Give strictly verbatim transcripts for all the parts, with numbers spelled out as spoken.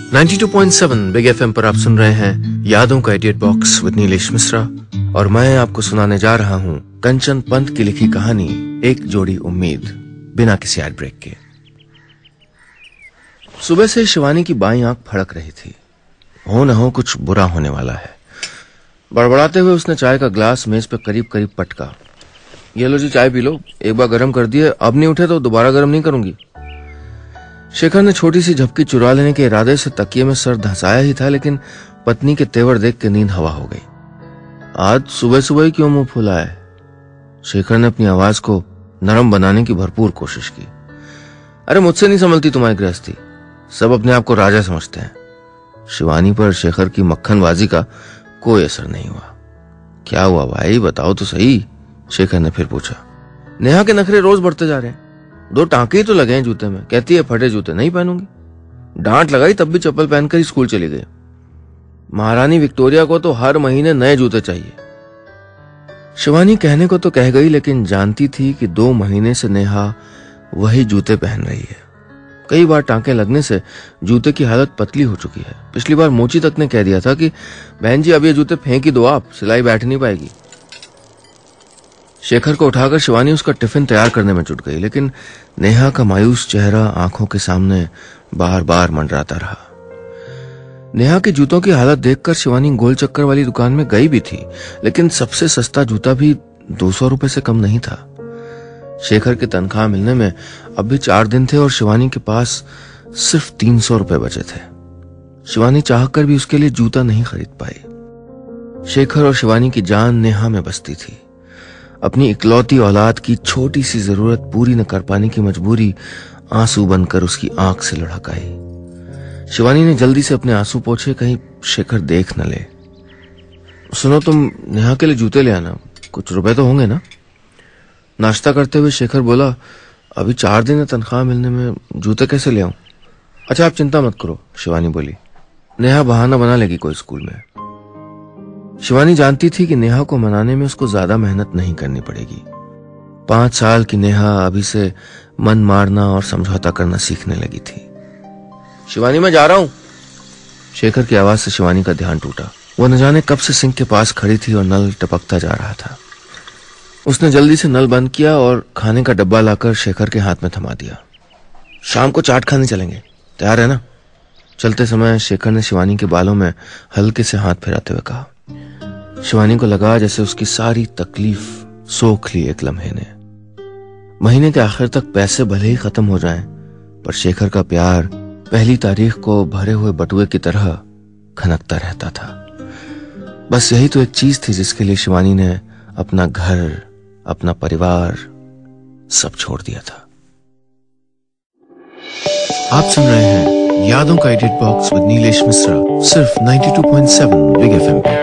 बानवे पॉइंट सात big FM पर आप सुन रहे हैं यादों का idiot box with Neelesh Mishra, और मैं आपको सुनाने जा रहा हूं कंचन पंत की लिखी कहानी एक जोड़ी उम्मीद, बिना किसी एड ब्रेक के। सुबह से शिवानी की बाईं आंख फड़क रही थी। हो न हो कुछ बुरा होने वाला है। बड़बड़ाते हुए उसने चाय का ग्लास मेज पे करीब करीब पटका। ये लो जी, चाय पी लो, एक बार गर्म कर दिए, अब नहीं उठे तो दोबारा गर्म नहीं करूंगी। शेखर ने छोटी सी झपकी चुरा लेने के इरादे से तकिए में सर धंसाया ही था, लेकिन पत्नी के तेवर देख के नींद हवा हो गई। आज सुबह सुबह ही क्यों मुंह फुला है? शेखर ने अपनी आवाज को नरम बनाने की भरपूर कोशिश की। अरे मुझसे नहीं संभलती तुम्हारी गृहस्थी, सब अपने आप को राजा समझते हैं। शिवानी पर शेखर की मक्खनबाजी का कोई असर नहीं हुआ। क्या हुआ भाई, बताओ तो सही, शेखर ने फिर पूछा। नेहा के नखरे रोज बढ़ते जा रहे हैं। दो टांके ही तो लगे हैं जूते में, कहती है फटे जूते नहीं पहनूंगी। डांट लगाई तब भी चप्पल पहनकर ही स्कूल चली गई। महारानी विक्टोरिया को तो हर महीने नए जूते चाहिए। शिवानी कहने को तो कह गई, लेकिन जानती थी कि दो महीने से नेहा वही जूते पहन रही है। कई बार टांके लगने से जूते की हालत पतली हो चुकी है। पिछली बार मोची तक ने कह दिया था कि बहन जी अब ये जूते फेंक ही दो, आप सिलाई बैठ नहीं पाएगी। शेखर को उठाकर शिवानी उसका टिफिन तैयार करने में जुट गई, लेकिन नेहा का मायूस चेहरा आंखों के सामने बार बार मंडराता रहा। नेहा के जूतों की हालत देखकर शिवानी गोल चक्कर वाली दुकान में गई भी थी, लेकिन सबसे सस्ता जूता भी दो सौ रुपए से कम नहीं था। शेखर की तनख्वाह मिलने में अब भी चार दिन थे और शिवानी के पास सिर्फ तीन सौ रुपए बचे थे। शिवानी चाहकर भी उसके लिए जूता नहीं खरीद पाई। शेखर और शिवानी की जान नेहा में बसती थी। अपनी इकलौती औलाद की छोटी सी जरूरत पूरी न कर पाने की मजबूरी आंसू बनकर उसकी आंख से लुढ़क आई। शिवानी ने जल्दी से अपने आंसू पोंछे, कहीं शेखर देख न ले। सुनो, तुम नेहा के लिए जूते ले आना, कुछ रुपए तो होंगे ना? नाश्ता करते हुए शेखर बोला, अभी चार दिन है तनख्वाह मिलने में, जूते कैसे ले आऊं? अच्छा आप चिंता मत करो, शिवानी बोली, नेहा बहाना बना लेगी कोई स्कूल में। शिवानी जानती थी कि नेहा को मनाने में उसको ज्यादा मेहनत नहीं करनी पड़ेगी। पांच साल की नेहा अभी से मन मारना और समझौता करना सीखने लगी थी। शिवानी मैं जा रहा हूं। शेखर की आवाज से शिवानी का ध्यान टूटा। वो न जाने कब से सिंक के पास खड़ी थी और नल टपकता जा रहा था। उसने जल्दी से नल बंद किया और खाने का डब्बा लाकर शेखर के हाथ में थमा दिया। शाम को चाट खाने चलेंगे, तैयार है ना? चलते समय शेखर ने शिवानी के बालों में हल्के से हाथ फिराते हुए कहा। शिवानी को लगा जैसे उसकी सारी तकलीफ सोख ली एक लम्हे ने। महीने के आखिर तक पैसे भले ही खत्म हो जाएं, पर शेखर का प्यार पहली तारीख को भरे हुए बटुए की तरह खनकता रहता था। बस यही तो एक चीज थी जिसके लिए शिवानी ने अपना घर, अपना परिवार सब छोड़ दिया था। आप सुन रहे हैं यादों का idiot box with Neelesh Mishra, सिर्फ बानवे पॉइंट सात बिग एफएम पे।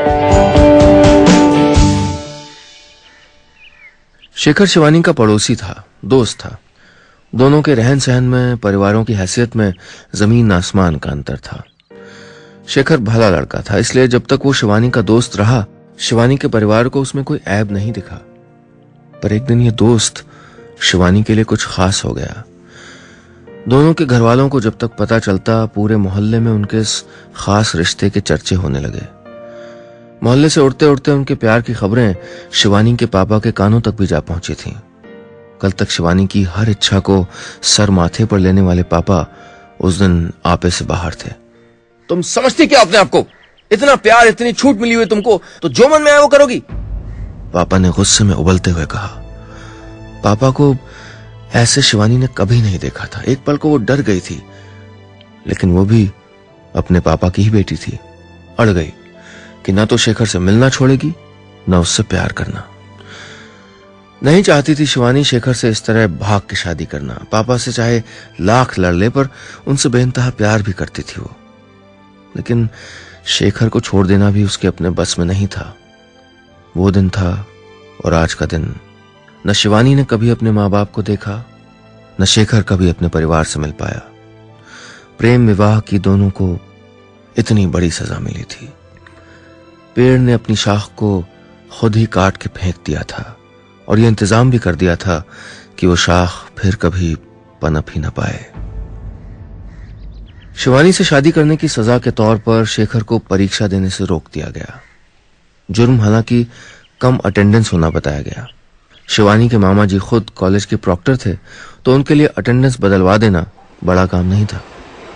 शेखर शिवानी का पड़ोसी था, दोस्त था। दोनों के रहन सहन में, परिवारों की हैसियत में जमीन आसमान का अंतर था। शेखर भला लड़का था, इसलिए जब तक वो शिवानी का दोस्त रहा, शिवानी के परिवार को उसमें कोई ऐब नहीं दिखा। पर एक दिन ये दोस्त शिवानी के लिए कुछ खास हो गया। दोनों के घर वालों को जब तक पता चलता, पूरे मोहल्ले में उनके इस खास रिश्ते के चर्चे होने लगे। मोहल्ले से उड़ते उड़ते उनके प्यार की खबरें शिवानी के पापा के कानों तक भी जा पहुंची थीं। कल तक शिवानी की हर इच्छा को सर माथे पर लेने वाले पापा उस दिन आपे से बाहर थे। तुम समझती क्या अपने आप को? इतना प्यार, इतनी छूट मिली हुई तुमको, तो जो मन में आए वो करोगी? पापा ने गुस्से में उबलते हुए कहा। पापा को ऐसे शिवानी ने कभी नहीं देखा था। एक पल को वो डर गई थी, लेकिन वो भी अपने पापा की ही बेटी थी। अड़ गई कि ना तो शेखर से मिलना छोड़ेगी, ना उससे प्यार करना। नहीं चाहती थी शिवानी शेखर से इस तरह भाग के शादी करना। पापा से चाहे लाख लड़ ले, पर उनसे बेइंतहा प्यार भी करती थी वो। लेकिन शेखर को छोड़ देना भी उसके अपने बस में नहीं था। वो दिन था और आज का दिन। न शिवानी ने कभी अपने माँ बाप को देखा, न शेखर कभी अपने परिवार से मिल पाया। प्रेम विवाह की दोनों को इतनी बड़ी सजा मिली थी। पेड़ ने अपनी शाख को खुद ही काट के फेंक दिया था और यह इंतजाम भी कर दिया था कि वो शाख फिर कभी पनप ही न पाए। शिवानी से शादी करने की सजा के तौर पर शेखर को परीक्षा देने से रोक दिया गया। जुर्म हालांकि कम अटेंडेंस होना बताया गया। शिवानी के मामा जी खुद कॉलेज के प्रॉक्टर थे, तो उनके लिए अटेंडेंस बदलवा देना बड़ा काम नहीं था।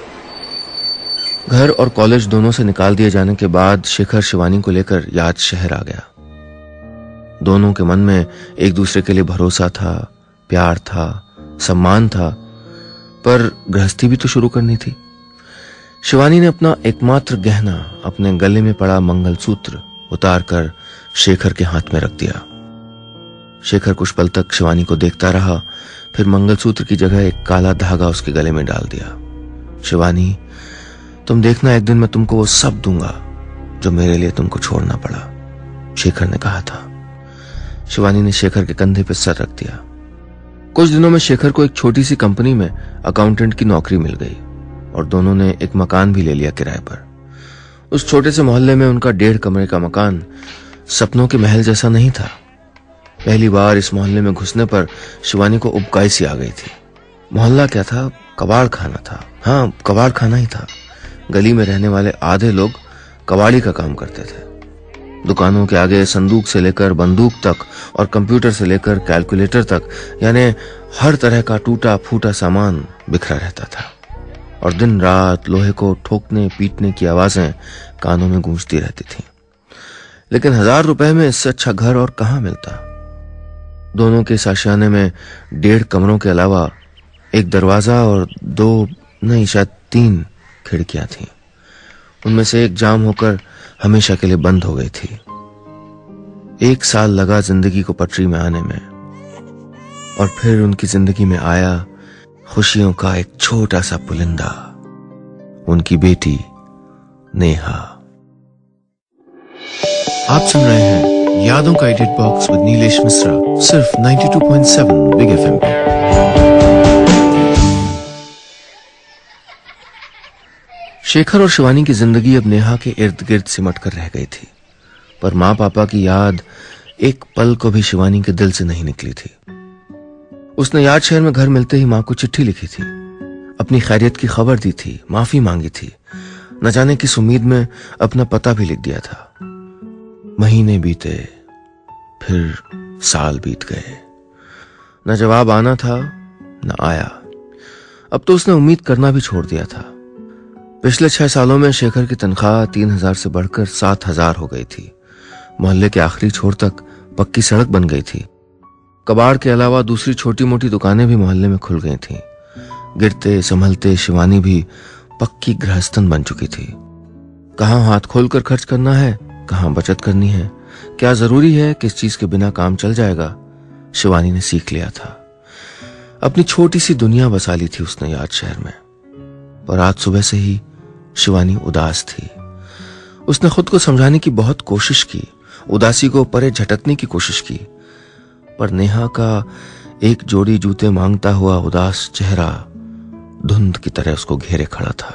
घर और कॉलेज दोनों से निकाल दिए जाने के बाद शेखर शिवानी को लेकर याद शहर आ गया। दोनों के मन में एक दूसरे के लिए भरोसा था, प्यार था, सम्मान था, पर गृहस्थी भी तो शुरू करनी थी। शिवानी ने अपना एकमात्र गहना, अपने गले में पड़ा मंगलसूत्र उतारकर शेखर के हाथ में रख दिया। शेखर कुछ पल तक शिवानी को देखता रहा, फिर मंगलसूत्र की जगह एक काला धागा उसके गले में डाल दिया। शिवानी, तुम देखना, एक दिन मैं तुमको वो सब दूंगा जो मेरे लिए तुमको छोड़ना पड़ा, शेखर ने कहा था। शिवानी ने शेखर के कंधे पर सर रख दिया। कुछ दिनों में शेखर को एक छोटी सी कंपनी में अकाउंटेंट की नौकरी मिल गई और दोनों ने एक मकान भी ले लिया किराए पर। उस छोटे से मोहल्ले में उनका डेढ़ कमरे का मकान सपनों के महल जैसा नहीं था। पहली बार इस मोहल्ले में घुसने पर शिवानी को उबकाई सी आ गई थी। मोहल्ला क्या था, कबाड़ खाना था। हाँ, कबाड़ खाना ही था। गली में रहने वाले आधे लोग कबाड़ी का काम करते थे। दुकानों के आगे संदूक से लेकर बंदूक तक और कंप्यूटर से लेकर कैलकुलेटर तक, यानी हर तरह का टूटा फूटा सामान बिखरा रहता था और दिन रात लोहे को ठोकने पीटने की आवाजें कानों में गूंजती रहती थीं। लेकिन हजार रुपए में इससे अच्छा घर और कहां मिलता। दोनों के साशियाने में डेढ़ कमरों के अलावा एक दरवाजा और दो नहीं शायद तीन खिड़कियां थीं। उनमें से एक जाम होकर हमेशा के लिए बंद हो गई थी। एक साल लगा जिंदगी को पटरी में आने में, और फिर उनकी जिंदगी में आया खुशियों का एक छोटा सा पुलिंदा, उनकी बेटी नेहा। आप सुन रहे हैं यादों का idiot box with Neelesh Mishra, सिर्फ बानवे पॉइंट सात बिग एफएम पे। शेखर और शिवानी की जिंदगी अब नेहा के इर्द गिर्द सिमट कर रह गई थी, पर मां पापा की याद एक पल को भी शिवानी के दिल से नहीं निकली थी। उसने याद शहर में घर मिलते ही मां को चिट्ठी लिखी थी, अपनी खैरियत की खबर दी थी, माफी मांगी थी, न जाने किस उम्मीद में अपना पता भी लिख दिया था। महीने बीते, फिर साल बीत गए, न जवाब आना था न आया। अब तो उसने उम्मीद करना भी छोड़ दिया था। पिछले छह सालों में शेखर की तनख्वाह तीन हजार से बढ़कर सात हजार हो गई थी। मोहल्ले के आखिरी छोर तक पक्की सड़क बन गई थी। कबाड़ के अलावा दूसरी छोटी मोटी दुकानें भी मोहल्ले में खुल गई थीं। गिरते संभलते शिवानी भी पक्की गृहस्थन बन चुकी थी। कहाँ हाथ खोलकर खर्च करना है, कहाँ बचत करनी है, क्या जरूरी है, किस चीज के बिना काम चल जाएगा, शिवानी ने सीख लिया था। अपनी छोटी सी दुनिया बसा ली थी उसने याद शहर में। पर आज सुबह से ही शिवानी उदास थी। उसने खुद को समझाने की बहुत कोशिश की, उदासी को परे झटकने की कोशिश की, पर नेहा का एक जोड़ी जूते मांगता हुआ उदास चेहरा धुंध की तरह उसको घेरे खड़ा था।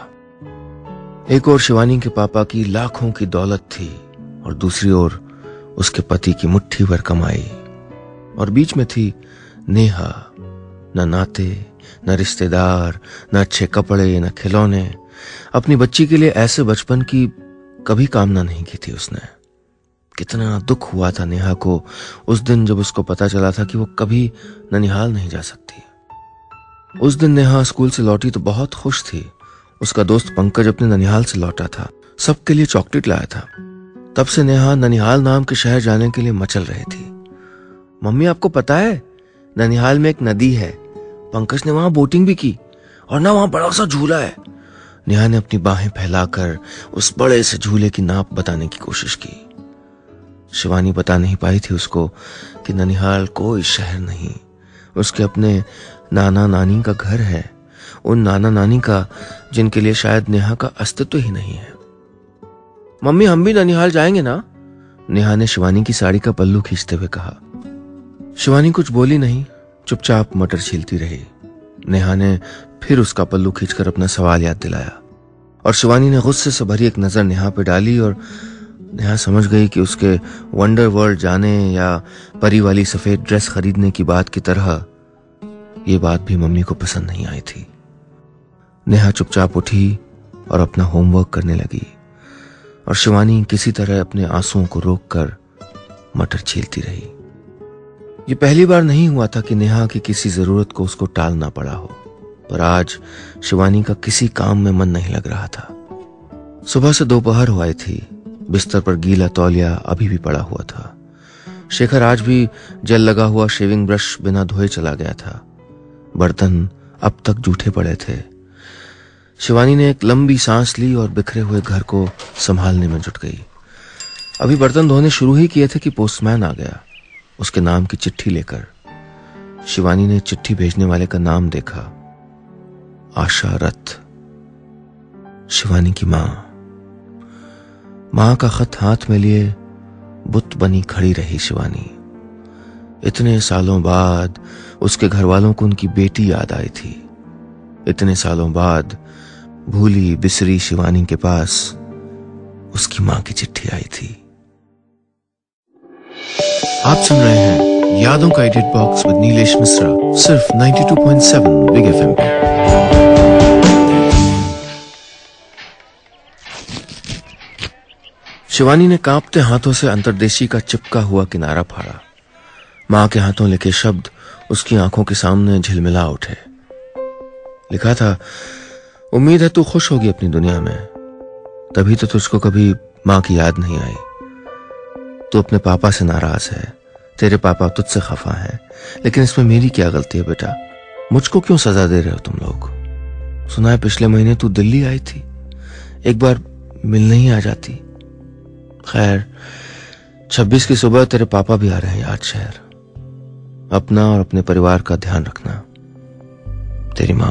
एक ओर शिवानी के पापा की लाखों की दौलत थी और दूसरी ओर उसके पति की मुट्ठी भर कमाई, और बीच में थी नेहा। न नाते, न रिश्तेदार, न अच्छे कपड़े, न खिलौने। अपनी बच्ची के लिए ऐसे बचपन की कभी कामना नहीं की थी उसने। कितना दुख हुआ था नेहा को उस दिन जब उसको पता चला था कि वो कभी ननिहाल नहीं जा सकती। उस दिन नेहा स्कूल से लौटी तो बहुत खुश थी। उसका दोस्त पंकज अपने ननिहाल से लौटा था, सबके लिए चॉकलेट लाया था। तब से नेहा ननिहाल नाम के शहर जाने के लिए मचल रही थी। मम्मी, आपको पता है ननिहाल में एक नदी है, पंकज ने वहां बोटिंग भी की, और ना वहां बड़ा सा झूला है। नेहा ने अपनी बाहें फैलाकर उस बड़े से झूले की नाप बताने की कोशिश की। शिवानी बता नहीं पाई थी उसको कि ननिहाल कोई शहर नहीं, उसके अपने नाना नानी का घर है, उन नाना नानी का जिनके लिए शायद नेहा का अस्तित्व ही नहीं है। मम्मी, हम भी ननिहाल जाएंगे ना? नेहा ने शिवानी की साड़ी का पल्लू खींचते हुए कहा। शिवानी कुछ बोली नहीं, चुपचाप मटर छीलती रही। नेहा ने फिर उसका पल्लू खींचकर अपना सवाल याद दिलाया, और शिवानी ने गुस्से से भरी एक नजर नेहा पे डाली, और नेहा समझ गई कि उसके वंडर वर्ल्ड जाने या परी वाली सफेद ड्रेस खरीदने की बात की तरह ये बात भी मम्मी को पसंद नहीं आई थी। नेहा चुपचाप उठी और अपना होमवर्क करने लगी और शिवानी किसी तरह अपने आंसुओं को रोककर मटर छीलती रही। ये पहली बार नहीं हुआ था कि नेहा की किसी जरूरत को उसको टालना पड़ा हो, पर आज शिवानी का किसी काम में मन नहीं लग रहा था। सुबह से दोपहर हो आई थी, बिस्तर पर गीला तौलिया अभी भी पड़ा हुआ था। शेखर आज भी जल लगा हुआ शेविंग ब्रश बिना धोए चला गया था। बर्तन अब तक जूठे पड़े थे। शिवानी ने एक लंबी सांस ली और बिखरे हुए घर को संभालने में जुट गई। अभी बर्तन धोने शुरू ही किए थे कि पोस्टमैन आ गया, उसके नाम की चिट्ठी लेकर। शिवानी ने चिट्ठी भेजने वाले का नाम देखा, आशा रथ, शिवानी की मां। मां का खत हाथ में लिए बुत बनी खड़ी रही शिवानी। इतने सालों बाद उसके घर वालों को उनकी बेटी याद आई थी। इतने सालों बाद भूली बिसरी शिवानी के पास उसकी मां की चिट्ठी आई थी। आप सुन रहे हैं यादों का idiot box with Neelesh Mishra, सिर्फ ninety two point seven Big FM पे। शिवानी ने कांपते हाथों से अंतर्देशी का चिपका हुआ किनारा फाड़ा। मां के हाथों लिखे शब्द उसकी आंखों के सामने झिलमिला उठे। लिखा था, उम्मीद है तू खुश होगी अपनी दुनिया में, तभी तो तुझको कभी मां की याद नहीं आई। तू अपने पापा से नाराज है, तेरे पापा तुझसे खफा है, लेकिन इसमें मेरी क्या गलती है बेटा? मुझको क्यों सजा दे रहे हो तुम लोग? सुना है पिछले महीने तू दिल्ली आई थी, एक बार मिलने ही आ जाती। खैर, छब्बीस की सुबह तेरे पापा भी आ रहे हैं याद शहर। अपना और अपने परिवार का ध्यान रखना, तेरी मां।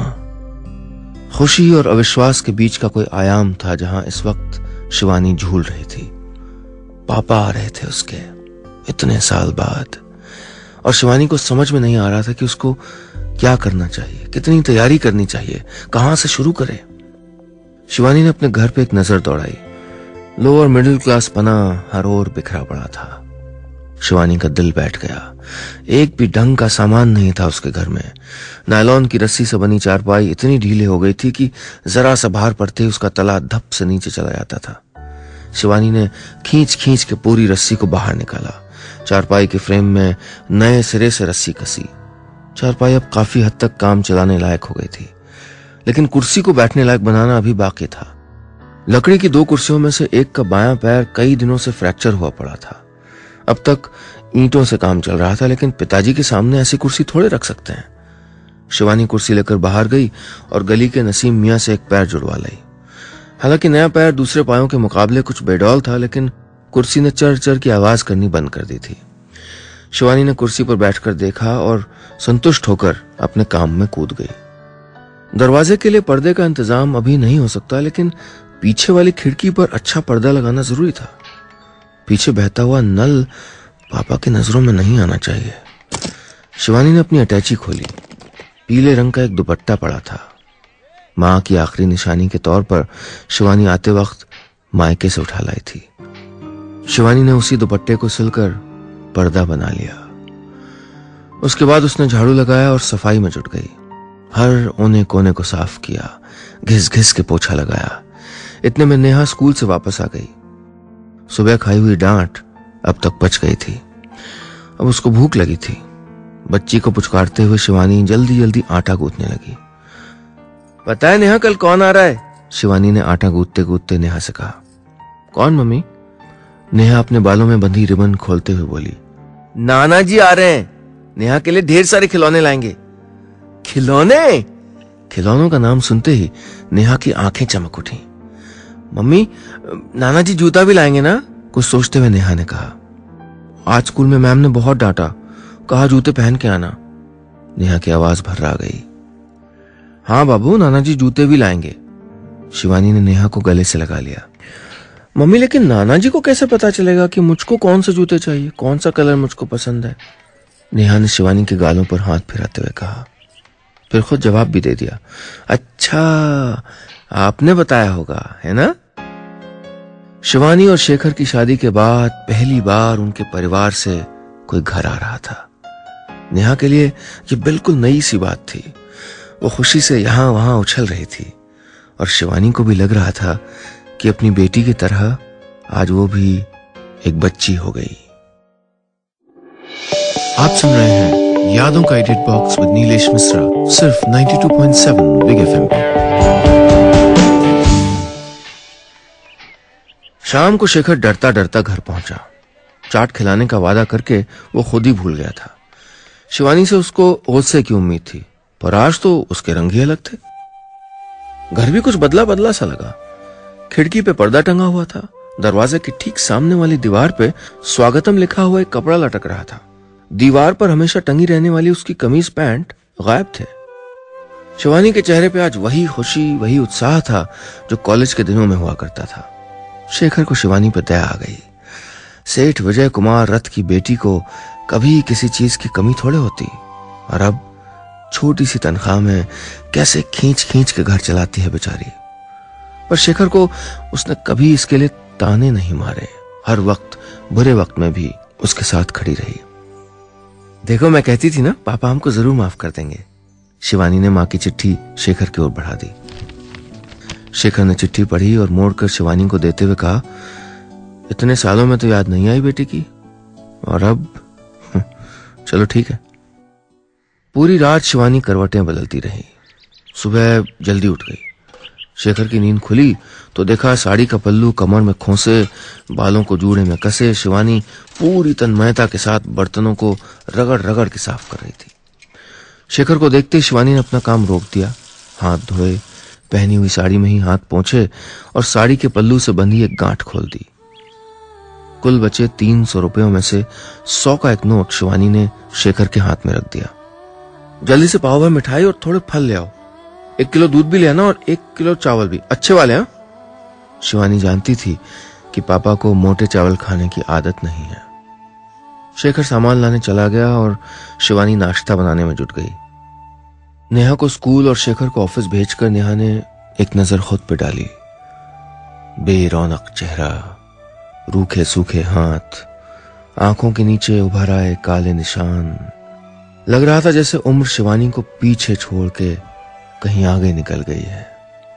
खुशी और अविश्वास के बीच का कोई आयाम था जहां इस वक्त शिवानी झूल रही थी। पापा आ रहे थे उसके, इतने साल बाद, और शिवानी को समझ में नहीं आ रहा था कि उसको क्या करना चाहिए, कितनी तैयारी करनी चाहिए, कहां से शुरू करे। शिवानी ने अपने घर पे एक नजर दौड़ाई। लोअर मिडिल क्लास पना हर ओर बिखरा पड़ा था। शिवानी का दिल बैठ गया। एक भी ढंग का सामान नहीं था उसके घर में। नायलॉन की रस्सी से बनी चारपाई इतनी ढीले हो गई थी कि जरा सा भार पड़ते ही उसका तला धप से नीचे चला जाता था। शिवानी ने खींच खींच के पूरी रस्सी को बाहर निकाला। चारपाई के फ्रेम में नए सिरे से रस्सी कसी। चारपाई अब काफी हद तक काम चलाने लायक हो गई थी, लेकिन कुर्सी को बैठने लायक बनाना अभी बाकी था। लकड़ी की दो कुर्सियों में से एक का बायां पैर कई दिनों से फ्रैक्चर हुआ पड़ा था। अब तक ईंटों से काम चल रहा था, लेकिन पिताजी के सामने ऐसी कुर्सी थोड़े रख सकते हैं। शिवानी कुर्सी लेकर बाहर गई और गली के नसीम मियां से एक पैर जुड़वा लाई। हालांकि नया पैर दूसरे पायों के मुकाबले कुछ बेडौल था, लेकिन कुर्सी ने चर चर की आवाज करनी बंद कर दी थी। शिवानी ने कुर्सी पर बैठकर देखा और संतुष्ट होकर अपने काम में कूद गई। दरवाजे के लिए पर्दे का इंतजाम अभी नहीं हो सकता, लेकिन पीछे वाली खिड़की पर अच्छा पर्दा लगाना जरूरी था। पीछे बहता हुआ नल पापा की नजरों में नहीं आना चाहिए। शिवानी ने अपनी अटैची खोली। पीले रंग का एक दुपट्टा पड़ा था। मां की आखिरी निशानी के तौर पर शिवानी आते वक्त मायके से उठा लाई थी। शिवानी ने उसी दुपट्टे को सिलकर पर्दा बना लिया। उसके बाद उसने झाड़ू लगाया और सफाई में जुट गई। हर ओने कोने को साफ किया, घिस घिस के पोछा लगाया। इतने में नेहा स्कूल से वापस आ गई। सुबह खाई हुई डांट अब तक पच गई थी। अब उसको भूख लगी थी। बच्ची को पुचकारते हुए शिवानी जल्दी जल्दी आटा गूंथने लगी। पता है नेहा कल कौन आ रहा है? शिवानी ने आटा गूंथते गूंथते नेहा से कहा। कौन मम्मी? नेहा अपने बालों में बंधी रिबन खोलते हुए बोली। नाना जी आ रहे हैं, नेहा के लिए ढेर सारे खिलौने लाएंगे। खिलौने? खिलौनों का नाम सुनते ही नेहा की आंखें चमक उठी। मम्मी, नाना जी जूता भी लाएंगे ना? कुछ सोचते हुए नेहा ने कहा। आज स्कूल में मैम ने बहुत डांटा, कहा जूते पहन के आना। नेहा की आवाज भर्रा गई। हाँ बाबू, नाना जी जूते भी लाएंगे। शिवानी ने नेहा को गले से लगा लिया। मम्मी, लेकिन नाना जी को कैसे पता चलेगा कि मुझको कौन से जूते चाहिए, कौन सा कलर मुझको पसंद है? नेहा ने शिवानी के गालों पर हाथ फिराते हुए कहा। फिर खुद जवाब भी दे दिया। अच्छा, आपने बताया होगा, है ना? शिवानी और शेखर की शादी के बाद पहली बार उनके परिवार से कोई घर आ रहा था। नेहा के लिए यह बिल्कुल नई सी बात थी। वो खुशी से यहां वहां उछल रही थी। और शिवानी को भी लग रहा था कि अपनी बेटी की तरह आज वो भी एक बच्ची हो गई। आप सुन रहे हैं यादों का idiot box with Neelesh Mishra, सिर्फ बानवे पॉइंट सात बिग एफएम पे। शाम को शेखर डरता डरता घर पहुंचा। चाट खिलाने का वादा करके वो खुद ही भूल गया था। शिवानी से उसको ओसे की उम्मीद थी, पर आज तो उसके रंग ही अलग थे। घर भी कुछ बदला बदला सा लगा। खिड़की पे पर्दा टंगा हुआ था। दरवाजे के ठीक सामने वाली दीवार पे स्वागतम लिखा हुआ एक कपड़ा लटक रहा था। दीवार पर हमेशा टंगी रहने वाली उसकी कमीज पैंट गायब थे। शिवानी के चेहरे पे आज वही खुशी, वही उत्साह था जो कॉलेज के दिनों में हुआ करता था। शेखर को शिवानी पर दया आ गई। सेठ विजय कुमार रथ की बेटी को कभी किसी चीज की कमी थोड़े होती, और अब छोटी सी तनख्वाह में कैसे खींच खींच के घर चलाती है बेचारी। पर शेखर को उसने कभी इसके लिए ताने नहीं मारे। हर वक्त, बुरे वक्त में भी उसके साथ खड़ी रही। देखो, मैं कहती थी ना, पापा हमको जरूर माफ कर देंगे। शिवानी ने मां की चिट्ठी शेखर की ओर बढ़ा दी। शेखर ने चिट्ठी पढ़ी और मोड़कर शिवानी को देते हुए कहा, इतने सालों में तो याद नहीं आई बेटी की, और अब चलो ठीक है। पूरी रात शिवानी करवटें बदलती रही। सुबह जल्दी उठ गई। शेखर की नींद खुली तो देखा साड़ी का पल्लू कमर में खोसे, बालों को जूड़े में कसे शिवानी पूरी तन्मयता के साथ बर्तनों को रगड़ रगड़ के साफ कर रही थी। शेखर को देखते शिवानी ने अपना काम रोक दिया। हाथ धोए, पहनी हुई साड़ी में ही हाथ पोंछे और साड़ी के पल्लू से बंधी एक गांठ खोल दी। कुल बचे तीन सौ रुपयों में से सौ का एक नोट शिवानी ने शेखर के हाथ में रख दिया। जल्दी से पाव भर मिठाई और थोड़े फल ले आओ। एक किलो दूध भी ले आना और एक किलो चावल भी, अच्छे वाले। हाँ, शिवानी जानती थी कि पापा को मोटे चावल खाने की आदत नहीं है। शेखर सामान लाने चला गया और शिवानी नाश्ता बनाने में जुट गई। नेहा को स्कूल और शेखर को ऑफिस भेजकर नेहा ने एक नजर खुद पे डाली। बेरौनक चेहरा, रूखे सूखे हाथ, आंखों के नीचे उभर आए काले निशान। लग रहा था जैसे उम्र शिवानी को पीछे छोड़ के कहीं आगे निकल गई है।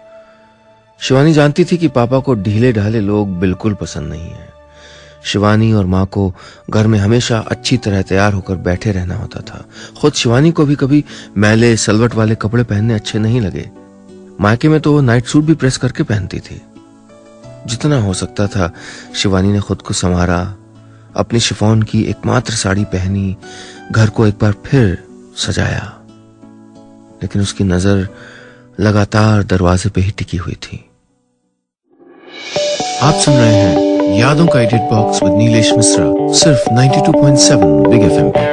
शिवानी जानती थी कि पापा को ढीले ढाले लोग बिल्कुल पसंद नहीं है। शिवानी और माँ को घर में हमेशा अच्छी तरह तैयार होकर बैठे रहना होता था। खुद शिवानी को भी कभी मैले सलवट वाले कपड़े पहनने अच्छे नहीं लगे। मायके में तो वो नाइट सूट भी प्रेस करके पहनती थी। जितना हो सकता था शिवानी ने खुद को संवारा, अपनी शिफॉन की एकमात्र साड़ी पहनी, घर को एक बार फिर सजाया। लेकिन उसकी नजर लगातार दरवाजे पे ही टिकी हुई थी। आप सुन रहे हैं यादों का idiot box with Neelesh Mishra, सिर्फ बानवे पॉइंट सात बिग एफएम पे।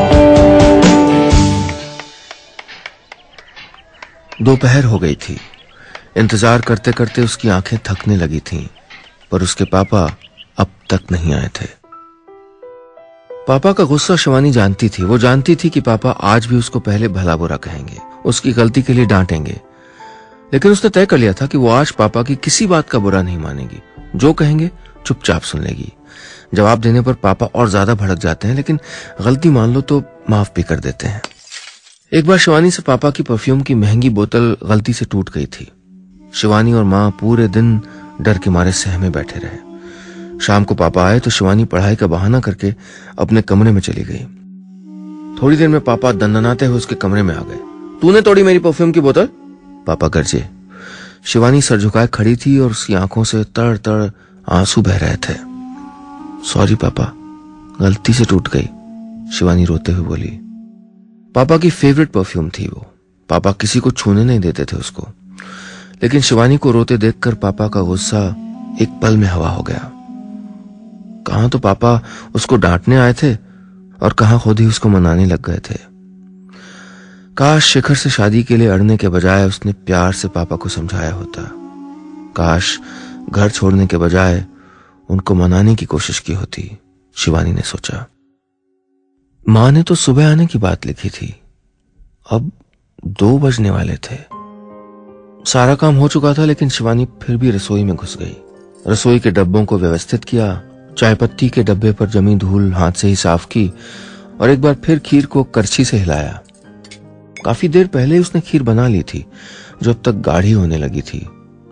दोपहर हो गई थी। इंतजार करते करते उसकी आंखें थकने लगी थीं, पर उसके पापा अब तक नहीं आए थे। पापा का गुस्सा शिवानी जानती थी। वो जानती थी कि पापा आज भी उसको पहले भला बुरा कहेंगे, उसकी गलती के लिए डांटेंगे। लेकिन उसने तय कर लिया था कि वो आज पापा की किसी बात का बुरा नहीं मानेगी। जो कहेंगे चुपचाप सुन लेगी। जवाब देने पर पापा और ज्यादा भड़क जाते हैं, लेकिन गलती मान लो तो माफ भी कर देते हैं। एक बार शिवानी से पापा की परफ्यूम की महंगी बोतल गलती से टूट गई थी। शिवानी और माँ पूरे दिन डर के मारे सहमे बैठे रहे। शाम को पापा आए तो शिवानी पढ़ाई का बहाना करके अपने कमरे में चली गई। थोड़ी देर में पापा दंदनाते हुए उसके कमरे में आ गए। तूने तोड़ी मेरी परफ्यूम की बोतल? पापा गरजे। शिवानी सर झुकाए खड़ी थी और उसकी आंखों से तड़ तड़ आंसू बह रहे थे। सॉरी पापा, गलती से टूट गई, शिवानी रोते हुए बोली। पापा की फेवरेट परफ्यूम थी वो। पापा किसी को छूने नहीं देते थे उसको। लेकिन शिवानी को रोते देखकर पापा का गुस्सा एक पल में हवा हो गया। कहां तो पापा उसको डांटने आए थे और कहां खुद ही उसको मनाने लग गए थे। काश शेखर से शादी के लिए अड़ने के बजाय उसने प्यार से पापा को समझाया होता। काश घर छोड़ने के बजाय उनको मनाने की कोशिश की होती, शिवानी ने सोचा। मां ने तो सुबह आने की बात लिखी थी, अब दो बजने वाले थे। सारा काम हो चुका था, लेकिन शिवानी फिर भी रसोई में घुस गई। रसोई के डब्बों को व्यवस्थित किया, चाय पत्ती के डब्बे पर जमी धूल हाथ से ही साफ की और एक बार फिर खीर को करछी से हिलाया। काफी देर पहले उसने खीर बना ली थी, जो अब तक गाढ़ी होने लगी थी।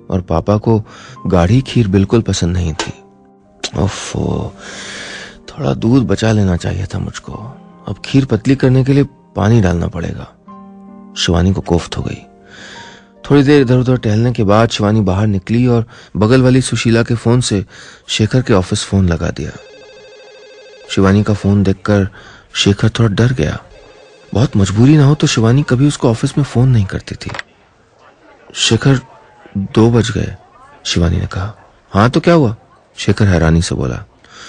और पापा को गाढ़ी खीर बिल्कुल पसंद नहीं थी। ओफो, थोड़ा दूध बचा लेना चाहिए था मुझको। अब खीर पतली करने के लिए पानी डालना पड़ेगा। शिवानी को कोफ्त हो गई। थोड़ी देर इधर उधर टहलने के बाद शिवानी बाहर निकली और बगल वाली सुशीला के फोन से शेखर के ऑफिस फोन लगा दिया। शिवानी का फोन देखकर शेखर थोड़ा डर गया। बहुत मजबूरी ना हो तो शिवानी कभी उसको ऑफिस में फोन नहीं करती थी। शेखर, दो बज गए, शिवानी ने कहा। हाँ तो क्या हुआ? शेखर हैरानी से बोला।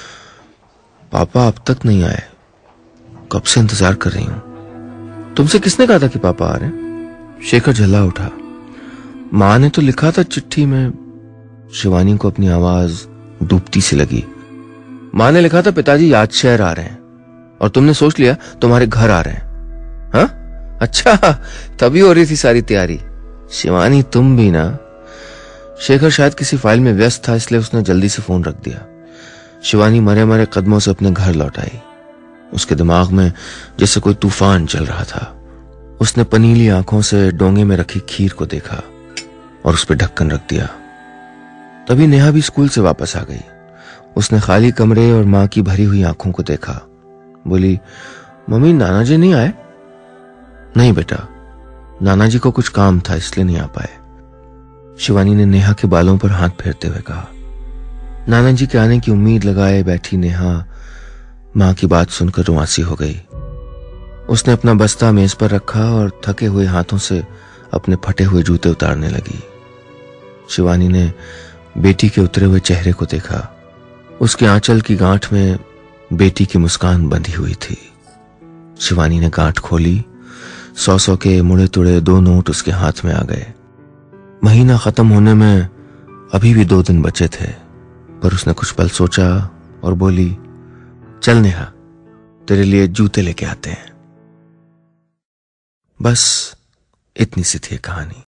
पापा अब तक नहीं आए, कब से इंतजार कर रही हूं। तुमसे किसने कहा था कि पापा आ रहे हैं? शेखर झल्ला उठा। मां ने तो लिखा था चिट्ठी में। शिवानी को अपनी आवाज डूबती सी लगी। मां ने लिखा था पिताजी याद शहर आ रहे हैं और तुमने सोच लिया तुम्हारे घर आ रहे हैं। हाँ अच्छा, तभी हो रही थी सारी तैयारी। शिवानी तुम भी ना। शेखर शायद किसी फाइल में व्यस्त था, इसलिए उसने जल्दी से फोन रख दिया। शिवानी मरे मरे कदमों से अपने घर लौट आई। उसके दिमाग में जैसे कोई तूफान चल रहा था। उसने पनीली आंखों से डोंगे में रखी खीर को देखा और उस पर ढक्कन रख दिया। तभी नेहा भी स्कूल से वापस आ गई। उसने खाली कमरे और मां की भरी हुई आंखों को देखा। बोली, मम्मी नाना जी नहीं आए? नहीं बेटा, नाना जी को कुछ काम था इसलिए नहीं आ पाए। शिवानी ने नेहा के बालों पर हाथ फेरते हुए कहा। नाना जी के आने की उम्मीद लगाए बैठी नेहा मां की बात सुनकर रुआंसी हो गई। उसने अपना बस्ता मेज पर रखा और थके हुए हाथों से अपने फटे हुए जूते उतारने लगी। शिवानी ने बेटी के उतरे हुए चेहरे को देखा। उसके आंचल की गांठ में बेटी की मुस्कान बंधी हुई थी। शिवानी ने गांठ खोली। सौ सौ के मुड़े तुड़े दो नोट उसके हाथ में आ गए। महीना खत्म होने में अभी भी दो दिन बचे थे, पर उसने कुछ पल सोचा और बोली, चल नेहा, तेरे लिए जूते लेके आते हैं। बस इतनी सी थी कहानी।